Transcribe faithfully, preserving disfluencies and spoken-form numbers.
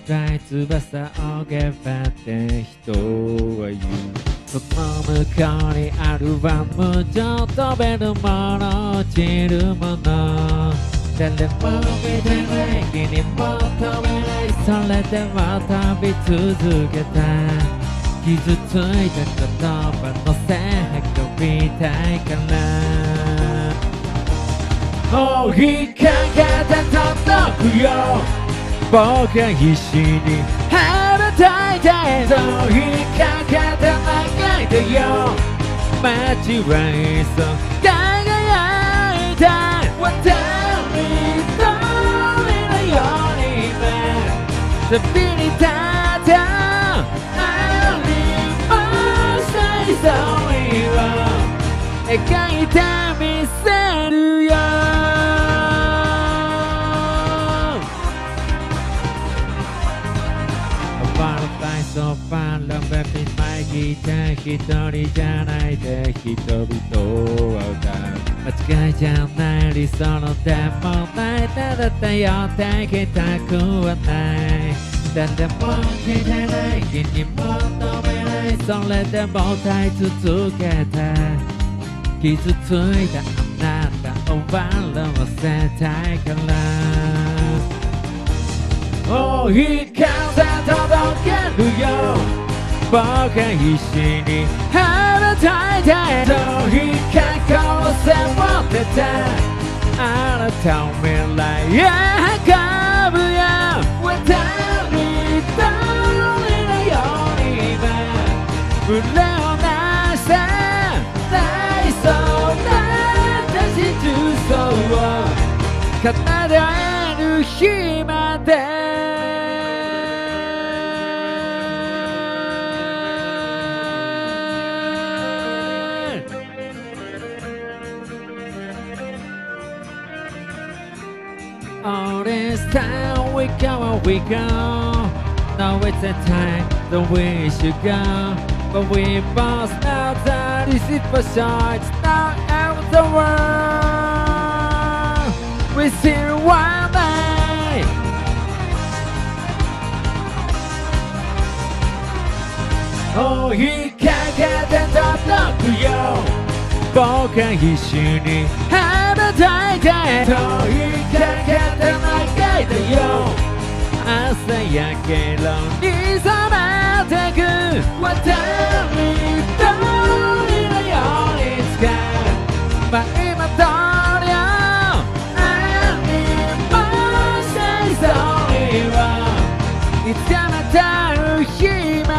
たい翼をけばって人は言う。その向こうにあるは無情飛べるもの落ちるもの、誰も見てない君も飛べない、それでも飛び続けた。傷ついた言葉のせ運びたいから、追いかけて届くよ、僕が必死に羽ばたいて、追いかけて泣いてよ、街はそう輝いた。渡り鳥のように今旅に立ったありません、そういう描いてみせるよ。そばのべぴ前来た一人じゃないで人々を歌う、間違いじゃない理想のでもない、ただ頼ってきたくはない、誰も聞いてない君も止めない、それでも歌い続けた。傷ついたあなたを笑わせたいから、追い風届けるよ、僕が必死に羽ばたいて、追いかこせ持ってたあなたを未来へ運ぶよ。渡り鳥のように今胸をなして泣いそうな私重曹を奏でる日まで。All this time we go, we go. Now it's the time that we should go. But we both know that this is for sure. It's not out of the world. We see one day. Oh, he can't get the dark yo. 僕が必死に羽ばたいて、問いかけて泣いてよ、朝焼け色に染まってく。渡り鳥のように使う舞い戻りをありません、そういつかまた会う日